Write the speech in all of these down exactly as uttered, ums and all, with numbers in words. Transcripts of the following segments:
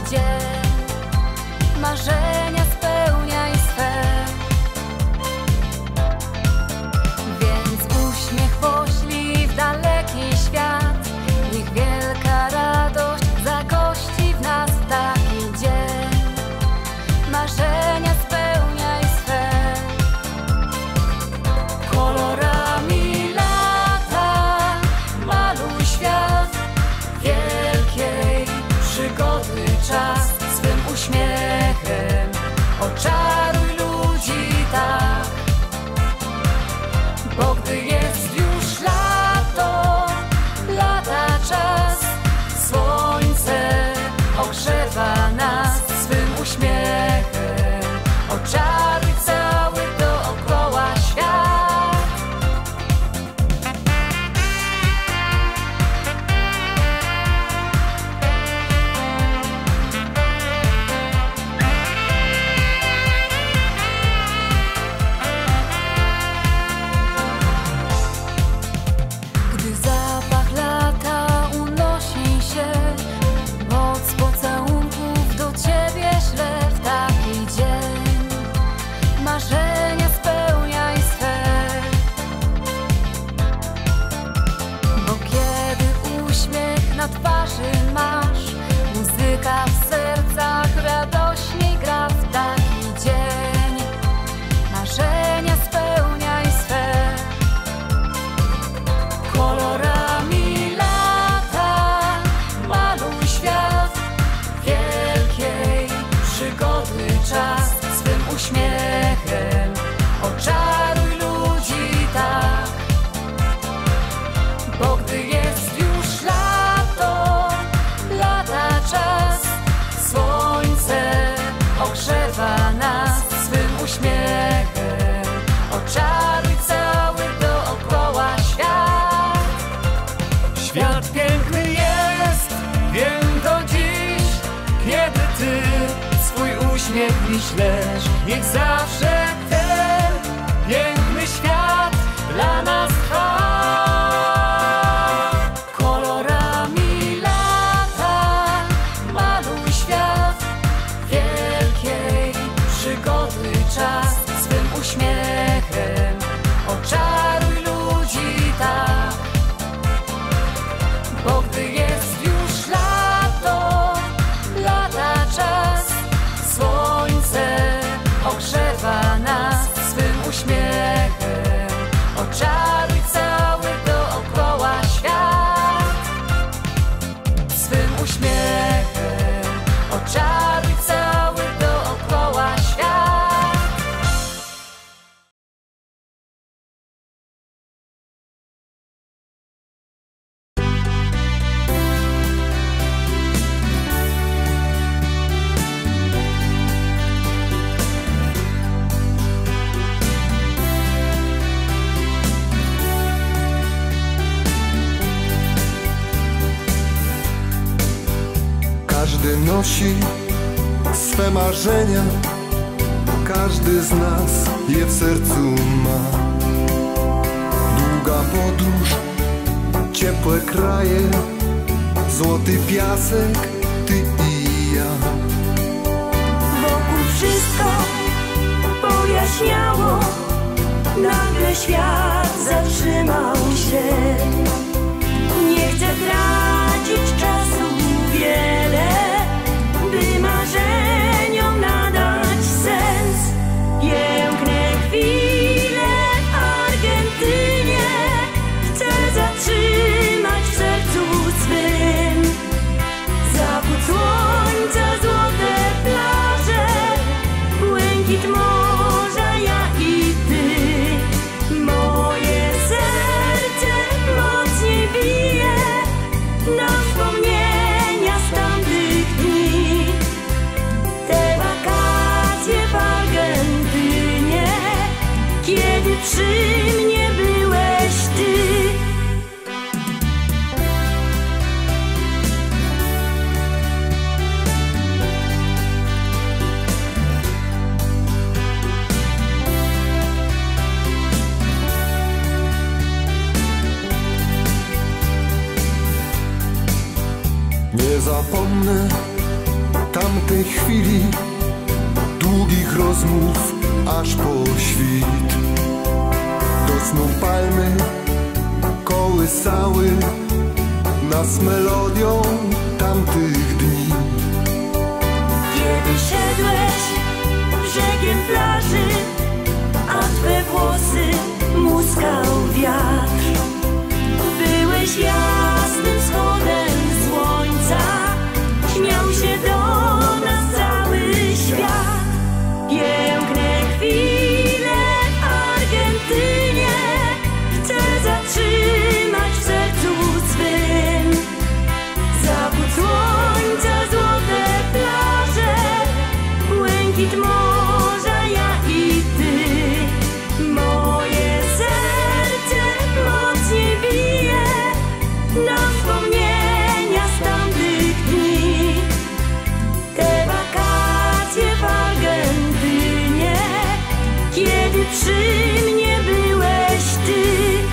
dzień. Marzenia spełniaj swe, więc uśmiech poślij w daleki świat. Niech wielka radość zagości w nas w taki dzień. Marzenia spełniaj swe. Kolorami lata maluj świat wielkiej przygody czas. Swym uśmiechem oczaruj ludzi tak, bo gdy jest już lato, lata czas, słońce ogrzewa nas swym uśmiechem. Oczaruj cały dookoła świat. Gdy zapach lata unosi się, moc pocałunków do ciebie ślę w taki dzień. Marzenia spełniaj swe, bo kiedy uśmiech na twarzy masz, muzyka w sercach radośniej gra w taki dzień. Marzenia spełniaj swe. Kolorami lata maluj świat wielkiej przygody czas. Swym uśmiechem oczaruj ludzi tak, bo gdy jest już lato, lata czas, słońce ogrzewa nas swym uśmiechem. Oczaruj cały dookoła świat. Świat piękny jest, wiem to dziś, kiedy ty swój uśmiech mi ślesz. Niech zawsze ten piękny świat dla nas trwa. Kolorami lata maluj świat wielkiej przygody czas. Swym uśmiechem oczaruj ludzi tak, bo gdy jest już lato, lata czas, słońce ogrzewa nas swym uśmiechem. Oczaruj cały dookoła świat. Swym uśmiechem oczaruj cały dookoła świat. Każdy nosi swe marzenia, każdy z nas je w sercu ma. Długa podróż, ciepłe kraje, złoty piasek, ty i ja. Wokół wszystko pojaśniało, nagle świat zatrzymał się. Nie chcę tracić czasu wiele, by marzeniom nadać sens. Piękne chwile w Argentynie chcę zatrzymać w sercu swym. Zachód słońca, złote plaże, błękit morza, ja i ty. Moje serce mocniej bije na wspomnienia z tamtych dni. Te wakacje w Argentynie, kiedy przy mnie byłeś ty. Nie zapomnę samotnej chwili, długich rozmów aż po świt. Do snu palmy kołysały nas melodią tamtych dni. Kiedy szedłeś brzegiem plaży, a twe włosy muskał wiatr, byłeś jasnym wschodem słońca, śmiał się do nas cały świat. Piękne chwile w Argentynie chcę zatrzymać w sercu swym. Zachód słońca, złote plaże, błękit morza, ja i ty. Moje serce mocniej bije na wspomnienia z tamtych dni. Te wakacje w Argentynie, kiedy przy mnie byłeś ty.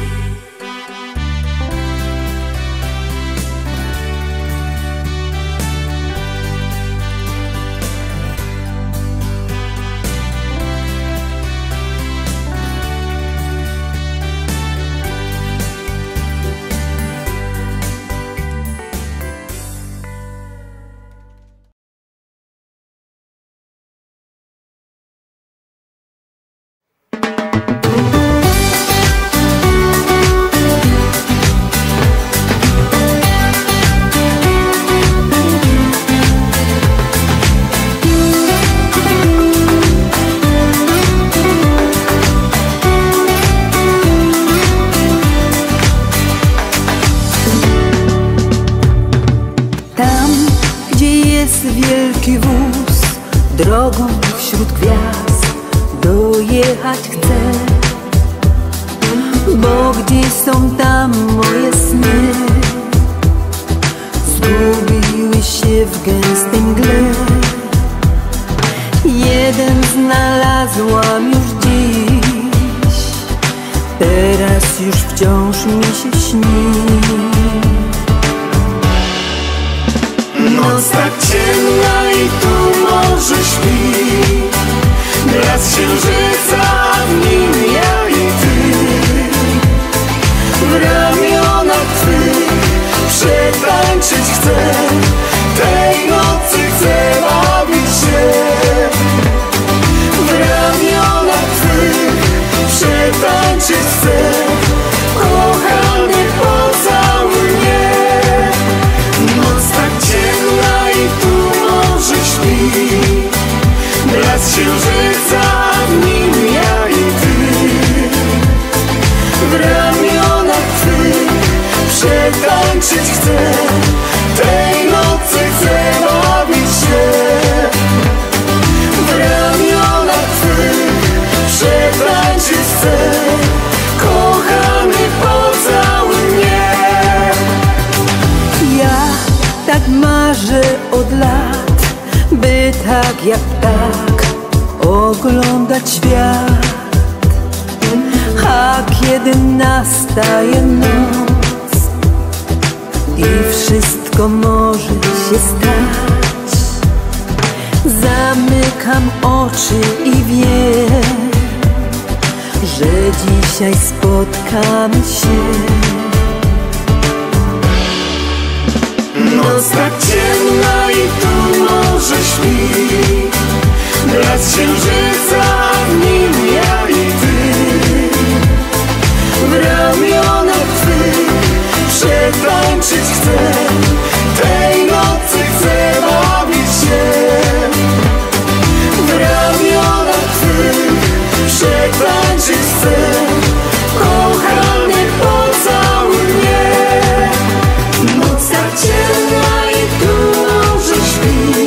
Wielki wóz drogą wśród gwiazd dojechać chcę, bo gdzieś są tam moje sny, zgubiły się w gęstej mgle. Jeden znalazłam już dziś, teraz już wciąż mi się śni. Noc tak ciemna i tu morze śpi, blask księżyca, w nim ja i ty. W ramionach twych przetańczyć chcę, tej nocy chcę bawić się. W ramionach twych przetańczyć chcę, kochany pocałuj mnie. Noc tak ciemna i tu morze śpi, blask księżyca, w nim ja i ty. W ramionach twych przetańczyć chcę, tej nocy chcę bawić się. W ramionach twych przetańczyć chcę, kochany pocałuj mnie. Ja tak marzę od lat, by tak jak tak oglądać świat. A kiedy nastaje noc i wszystko może się stać, zamykam oczy i wiem, że dzisiaj spotkamy się. Noc tak ciemna i tu morze śpi, blask księżyca, w nim ja i ty. W ramionach twych przetańczyć chcę, tej nocy chcę bawić się. W ramionach twych przetańczyć chcę, kochany pocałuj mnie. Noc tak ciemna i tu morze śpi,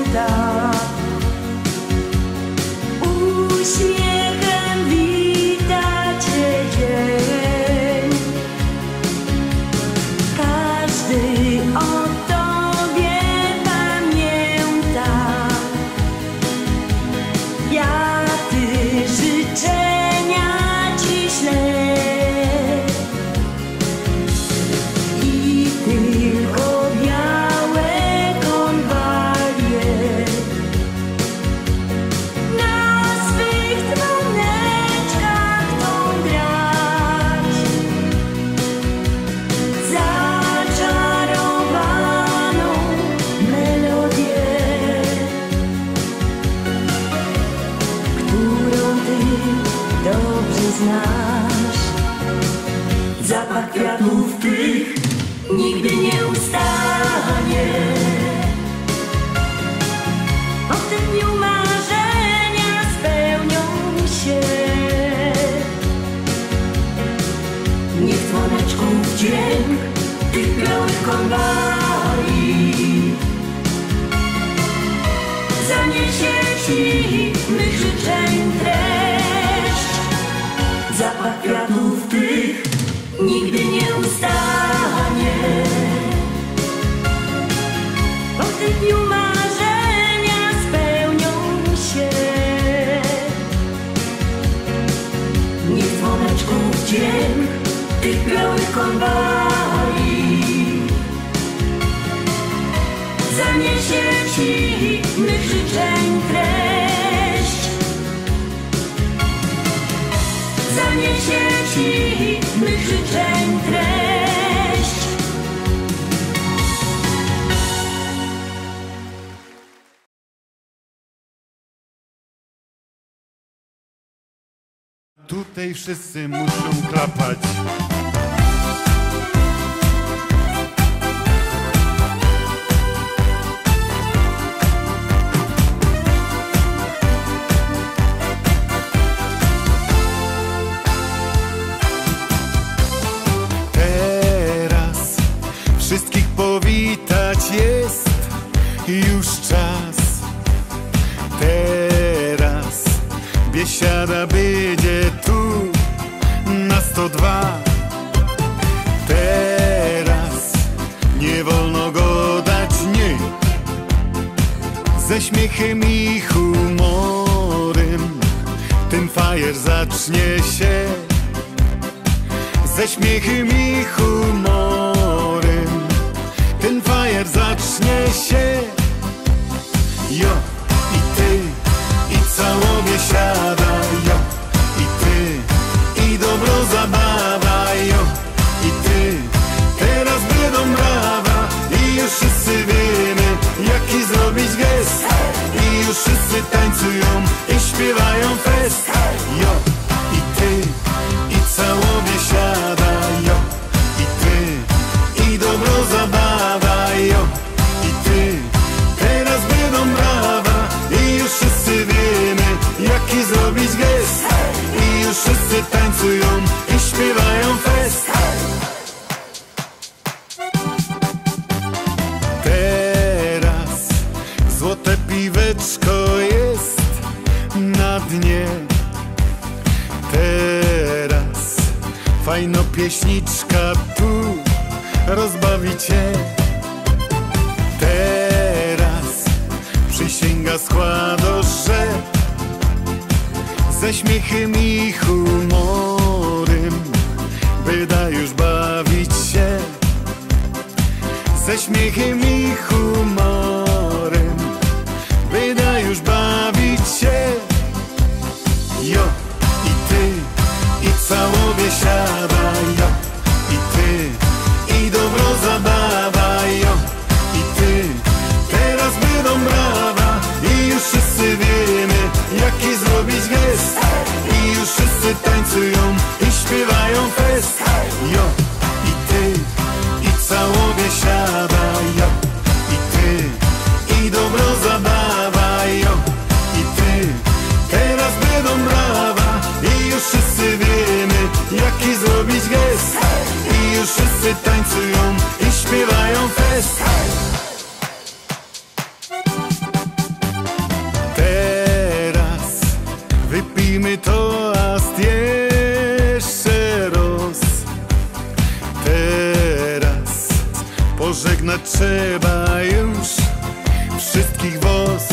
znasz. Zapach kwiatów tych nigdy nie ustanie. O tym dniu marzenia spełnią się. Niech słoneczków dźwięk tych białych konwali zaniesie ci mych życzeń treść. Zapach kwiatów tych nigdy nie ustanie. O tym dniu marzenia spełnią się. Niech dzwoneczków dźwięk tych białych konwali zaniesie ci mych życzeń treść. Zaniesie ci mych życzeń treść. Tutaj wszyscy muszą klapać. Teraz wszystkich powitać jest już czas. Teraz biesiada będzie tu na sto dwa. Teraz nie wolno go dać nie. Ze śmiechem i humorem ten fajer zacznie się. Ze śmiechem i humorem ten fajer zacznie się. Jo, i ty, i cała biesiada, jo, i ty, i dobro zabawa, jo, i ty, teraz będą brawa. I już wszyscy wiemy, jaki zrobić gest. I już wszyscy tańcują i śpiewają fest. Jo, i ty, i cała biesiada, jo, i ty, i dobro zabawa, jo, i ty, teraz będą brawa. I już wszyscy wiemy, jaki zrobić gest. I już wszyscy tańcują i śpiewają fest. Teraz złote piweczko jest na dnie. Teraz fajno pieśniczka tu rozbawi cię. Teraz przysięga składa, że ze śmiechem i humorem wyda już bawić się. Ze śmiechem i humorem wyda już bawić się. Jo, i ty, i cała biesiada, jo, i ty, i dobro zabawa, jo, i ty, teraz będą brawa. I już wszyscy wiemy, jaki zrobić gest. I już wszyscy tańcują i śpiewają fest. Jo, i ty, i cała biesiada, jo, i ty, i dobro zabawa, jo, i ty, teraz będą brawa. I już wszyscy wiemy, jaki zrobić gest. I już wszyscy tańcują i śpiewają fest. Teraz wypijmy toast jeszcze raz. Teraz pożegnać trzeba już wszystkich was.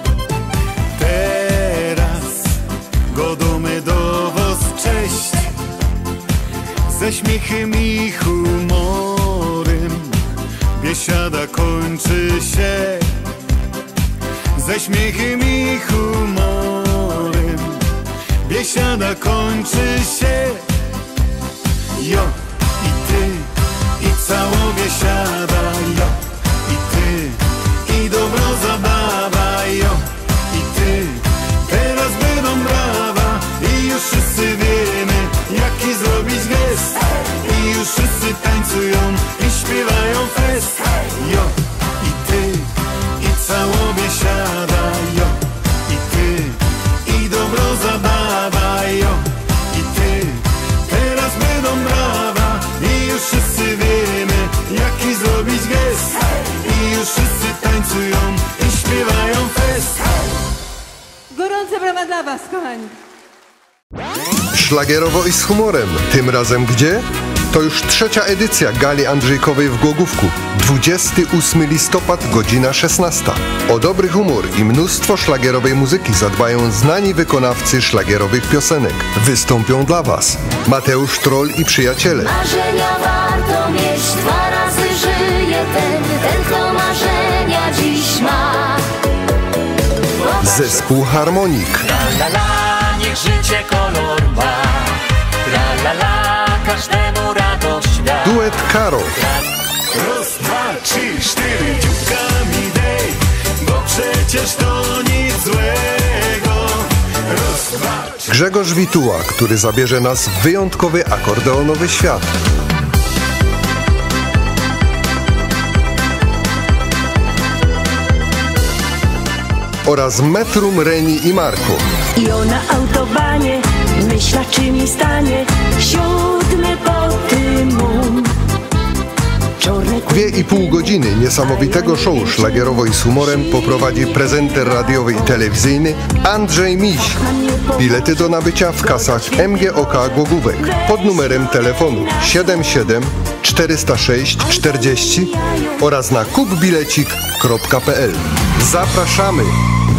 Teraz godamy do was cześć. Ze śmiechem i humorem biesiada kończy się. Ze śmiechem i humorem biesiada kończy się. Jo, i ty, i cała biesiada, jo, i ty, i dobro zabawa, jo, i ty, teraz będą brawa. I już wszyscy wiemy, Gorąca brawa dla was, kochani. Szlagierowo i z humorem. Tym razem gdzie? To już trzecia edycja Gali Andrzejkowej w Głogówku. dwudziestego ósmego listopada, godzina szesnasta. O dobry humor i mnóstwo szlagierowej muzyki zadbają znani wykonawcy szlagierowych piosenek. Wystąpią dla was Mateusz Troll i przyjaciele. Marzenia warto mieć, dwa razy żyje ten, ten kto marzenia dziś ma. Zespół Harmonik. La la la, niech życie kolor ma. La la la, każdemu radość da. Duet Karo. Raz, dwa, trzy, cztery, dzióbkami dej, bo przecież to nic złego. Raz, dwa, trzy. Grzegorz Wituła, który zabierze nas w wyjątkowy akordeonowy świat. Oraz Metrum, Reni i Marko. I o na autobanie myśla, czy mi stanie siódmy po tym mum. Dwie i pół godziny niesamowitego show szlagierowo i z humorem poprowadzi prezenter radiowy i telewizyjny Andrzej Miś. Bilety do nabycia w kasach M G O K Głogówek pod numerem telefonu siedem siedem czterysta sześć czterdzieści oraz na kupbilecik kropka p l. Zapraszamy!